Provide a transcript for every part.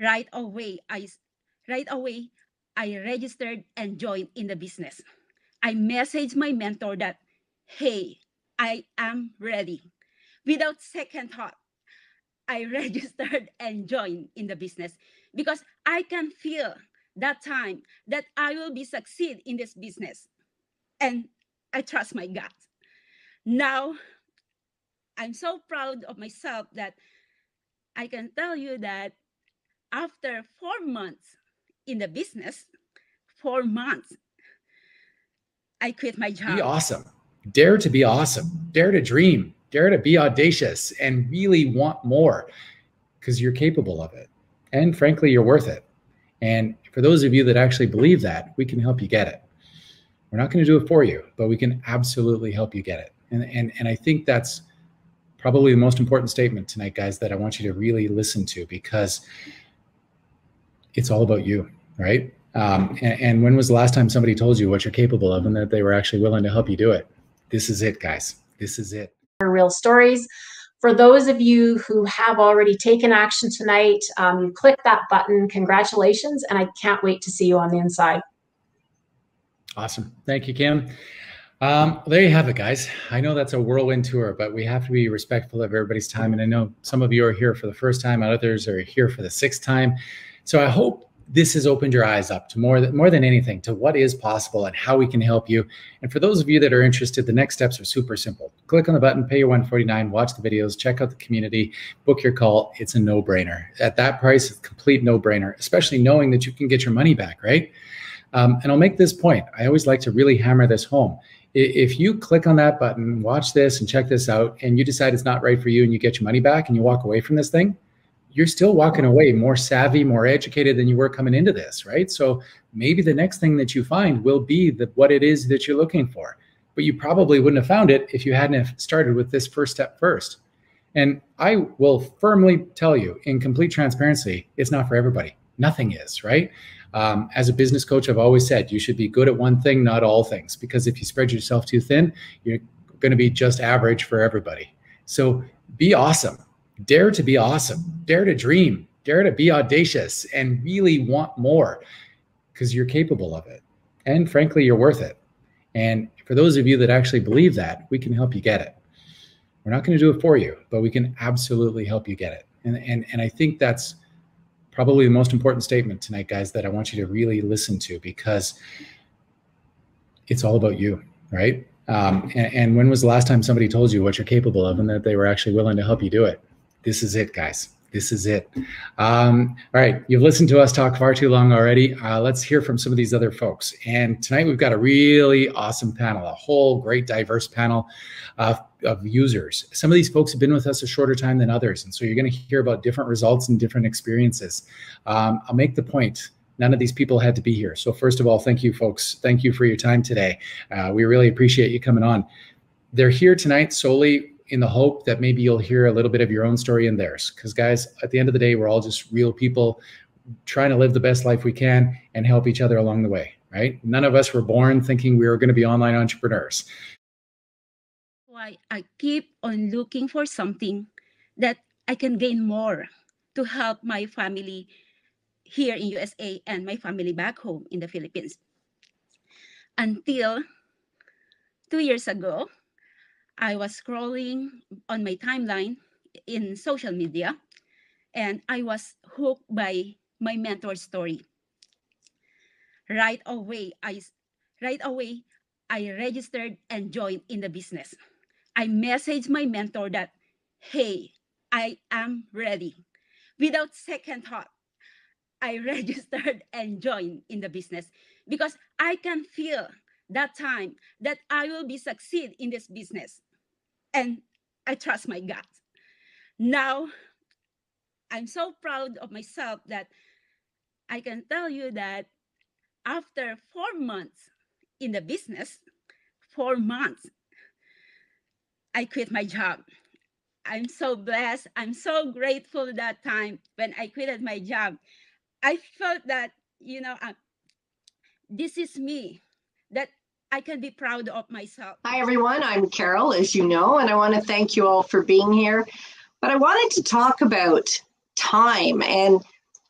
Right away, right away, I registered and joined in the business. I messaged my mentor that, hey, I am ready. Without second thought, I registered and joined in the business because I can feel that time that I will be succeed in this business. And I trust my gut. Now, I'm so proud of myself that I can tell you that after 4 months in the business, 4 months, I quit my job. Be awesome. Dare to be awesome. Dare to dream. Dare to be audacious and really want more because you're capable of it. And frankly, you're worth it. And for those of you that actually believe that, we can help you get it. We're not going to do it for you, but we can absolutely help you get it. And I think that's probably the most important statement tonight, guys, that I want you to really listen to, because it's all about you, right? And when was the last time somebody told you what you're capable of and that they were actually willing to help you do it? This is it, guys. This is it. Real stories. For those of you who have already taken action tonight, click that button. Congratulations, and I can't wait to see you on the inside. Awesome. Thank you, Kim. There you have it, guys. I know that's a whirlwind tour, but we have to be respectful of everybody's time. And I know some of you are here for the first time, others are here for the sixth time. So I hope this has opened your eyes up to more than anything to what is possible and how we can help you. And for those of you that are interested, the next steps are super simple. Click on the button, pay your $149, watch the videos, check out the community, book your call. It's a no-brainer. At that price, it's a complete no-brainer, especially knowing that you can get your money back, right? And I'll make this point. I always like to really hammer this home. If you click on that button, watch this and check this out, and you decide it's not right for you and you get your money back and you walk away from this thing, you're still walking away more savvy, more educated than you were coming into this, right? So maybe the next thing that you find will be what it is that you're looking for. But you probably wouldn't have found it if you hadn't have started with this first step first. And I will firmly tell you in complete transparency, it's not for everybody. Nothing is, right? As a business coach, I've always said you should be good at one thing, not all things, because if you spread yourself too thin, you're going to be just average for everybody. So be awesome. Dare to be awesome. Dare to dream. Dare to be audacious and really want more because you're capable of it. And frankly, you're worth it. And for those of you that actually believe that, we can help you get it. We're not going to do it for you, but we can absolutely help you get it. And I think that's probably the most important statement tonight, guys, that I want you to really listen to, because it's all about you, right? And when was the last time somebody told you what you're capable of and that they were actually willing to help you do it? This is it, guys. This is it. All right, you've listened to us talk far too long already. Let's hear from some of these other folks. And tonight we've got a really awesome panel, a whole great diverse panel of users. Some of these folks have been with us a shorter time than others, and so you're going to hear about different results and different experiences. I'll make the point, none of these people had to be here. So first of all, thank you, folks. Thank you for your time today. We really appreciate you coming on. They're here tonight solely in the hope that maybe you'll hear a little bit of your own story and theirs. Because guys, at the end of the day, we're all just real people trying to live the best life we can and help each other along the way, right? None of us were born thinking we were going to be online entrepreneurs. Why I keep on looking for something that I can gain more to help my family here in USA and my family back home in the Philippines. Until 2 years ago, I was scrolling on my timeline in social media, and I was hooked by my mentor's story. Right away, I registered and joined in the business. I messaged my mentor that, hey, I am ready. Without second thought, I registered and joined in the business because I can feel that time that I will be succeed in this business. And I trust my gut. Now, I'm so proud of myself that I can tell you that after 4 months in the business, 4 months, I quit my job. I'm so blessed. I'm so grateful that time when I quitted my job. I felt that, this is me, that I can be proud of myself. Hi, everyone. I'm Carol, as you know, and I want to thank you all for being here. But I wanted to talk about time. And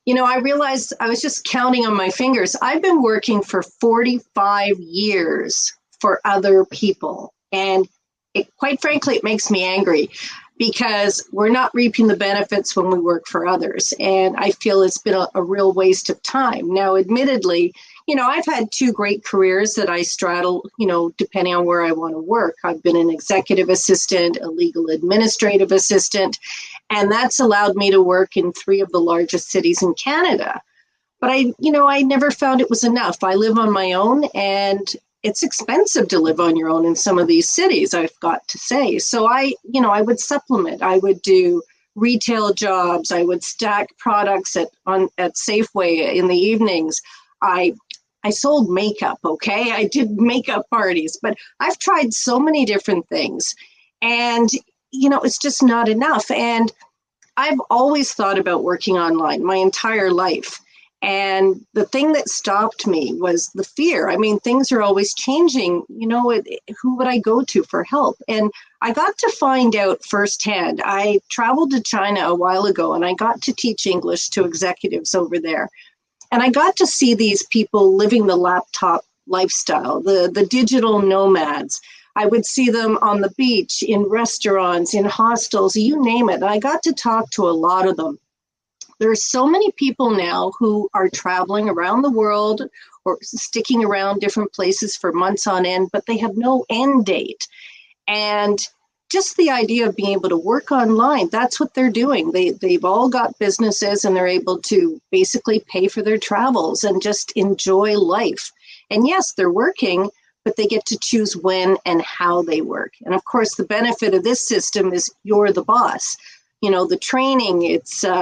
You know, I realized I was just counting on my fingers. I've been working for 45 years for other people. And quite frankly, it makes me angry because we're not reaping the benefits when we work for others. And I feel it's been a real waste of time. Now, admittedly, you know, I've had two great careers that I straddle, you know, depending on where I want to work. I've been an executive assistant, a legal administrative assistant, and that's allowed me to work in 3 of the largest cities in Canada. But I never found it was enough. I live on my own, and it's expensive to live on your own in some of these cities, I've got to say. So I would supplement. I would do retail jobs. I would stack products at Safeway in the evenings. I sold makeup, okay? I did makeup parties, but I've tried so many different things, and it's just not enough. And I've always thought about working online my entire life. And the thing that stopped me was the fear. I mean, things are always changing. Who would I go to for help? And I got to find out firsthand. I traveled to China a while ago, and I got to teach English to executives over there. And I got to see these people living the laptop lifestyle, the digital nomads. I would see them on the beach, in restaurants, in hostels, you name it. And I got to talk to a lot of them. There are so many people now who are traveling around the world or sticking around different places for months on end, but they have no end date. And just the idea of being able to work online, that's what they're doing. They've all got businesses, and they're able to basically pay for their travels and just enjoy life. And yes, they're working, but they get to choose when and how they work. And of course, the benefit of this system is you're the boss. The training,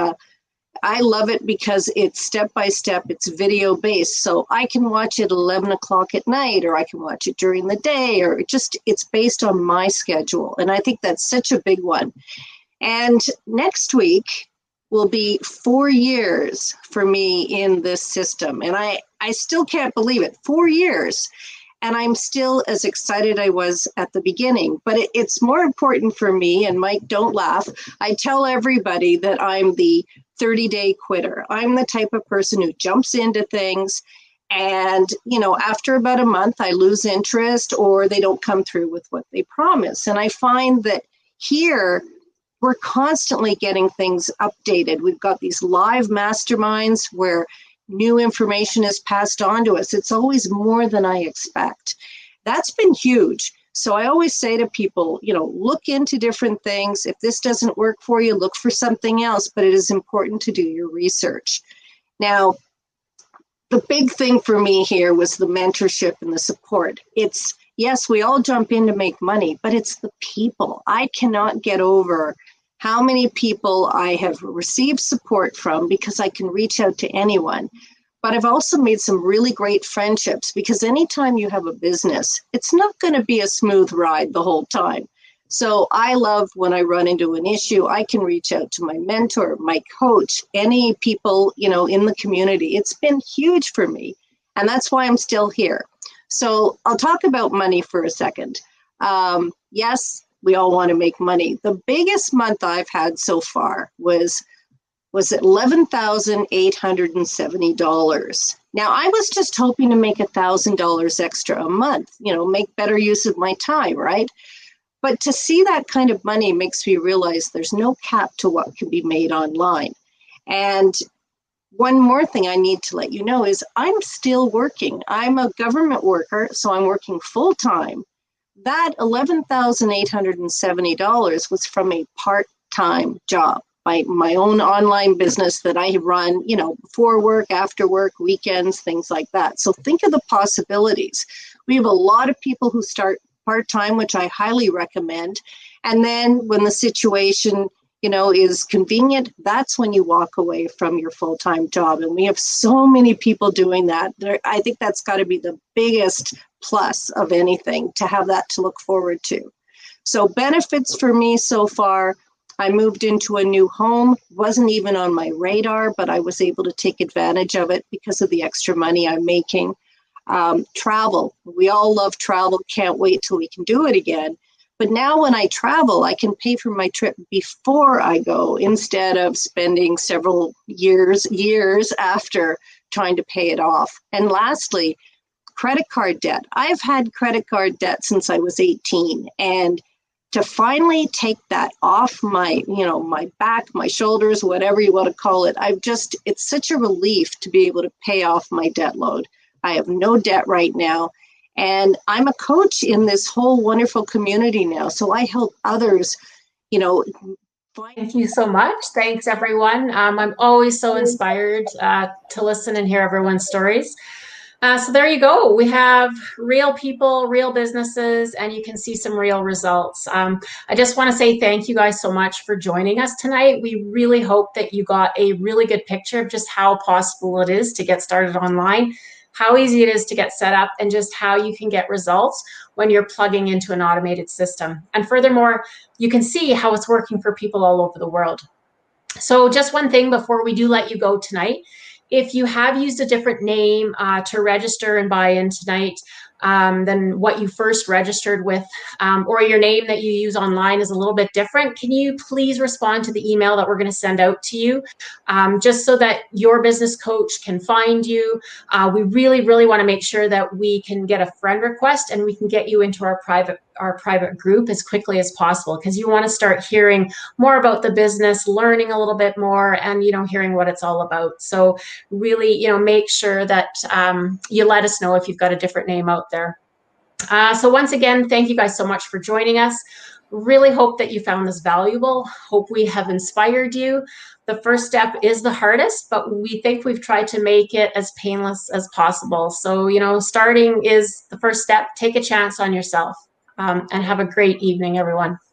I love it because it's step-by-step, it's video-based. So I can watch it 11 o'clock at night, or I can watch it during the day, or it's based on my schedule. And I think that's such a big one. And next week will be 4 years for me in this system. And I still can't believe it, 4 years. And I'm still as excited I was at the beginning. But it's more important for me, and Mike, don't laugh. I tell everybody that I'm the 30-day quitter. I'm the type of person who jumps into things, and after about a month I lose interest, or they don't come through with what they promise. And I find that here we're constantly getting things updated. We've got these live masterminds where new information is passed on to us. It's always more than I expect. That's been huge. So I always say to people, look into different things. If this doesn't work for you, look for something else, but it is important to do your research. Now, the big thing for me here was the mentorship and the support. Yes, we all jump in to make money, but it's the people. I cannot get over how many people I have received support from, because I can reach out to anyone. But I've also made some really great friendships, because anytime you have a business, it's not going to be a smooth ride the whole time. So I love when I run into an issue, I can reach out to my mentor, my coach, any people, in the community. It's been huge for me. And that's why I'm still here. So I'll talk about money for a second. Yes, we all want to make money. The biggest month I've had so far was at $11,870. Now, I was just hoping to make $1,000 extra a month, make better use of my time, right? But to see that kind of money makes me realize there's no cap to what can be made online. And one more thing I need to let you know is I'm still working. I'm a government worker, so I'm working full time. That $11,870 was from a part-time job. My own online business that I run, before work, after work, weekends, things like that. So think of the possibilities. We have a lot of people who start part-time, which I highly recommend. And then when the situation, is convenient, that's when you walk away from your full-time job. And we have so many people doing that. I think that's got to be the biggest plus of anything, to have that to look forward to. So benefits for me so far. I moved into a new home, wasn't even on my radar, but I was able to take advantage of it because of the extra money I'm making. Travel, we all love travel, can't wait till we can do it again. But now when I travel, I can pay for my trip before I go instead of spending several years after trying to pay it off. And lastly, credit card debt. I've had credit card debt since I was 18, and to finally take that off my, my back, my shoulders, whatever you want to call it, it's such a relief to be able to pay off my debt load. I have no debt right now. And I'm a coach in this whole wonderful community now. So I help others, Thank you so much. Thanks, everyone. I'm always so inspired to listen and hear everyone's stories. So there you go. We have real people, real businesses, and you can see some real results. I just want to say thank you guys so much for joining us tonight. We really hope that you got a really good picture of just how possible it is to get started online, how easy it is to get set up, and just how you can get results when you're plugging into an automated system. And furthermore, you can see how it's working for people all over the world. So just one thing before we do let you go tonight. If you have used a different name to register and buy in tonight than what you first registered with, or your name that you use online is a little bit different, can you please respond to the email that we're going to send out to you, just so that your business coach can find you? We really, really want to make sure that we can get a friend request and we can get you into our private group as quickly as possible, because you want to start hearing more about the business, learning a little bit more, and hearing what it's all about. So really, make sure that you let us know if you've got a different name out there. So once again, thank you guys so much for joining us. Really hope that you found this valuable. Hope we have inspired you. The first step is the hardest, but we think we've tried to make it as painless as possible. So, starting is the first step. Take a chance on yourself. And have a great evening, everyone.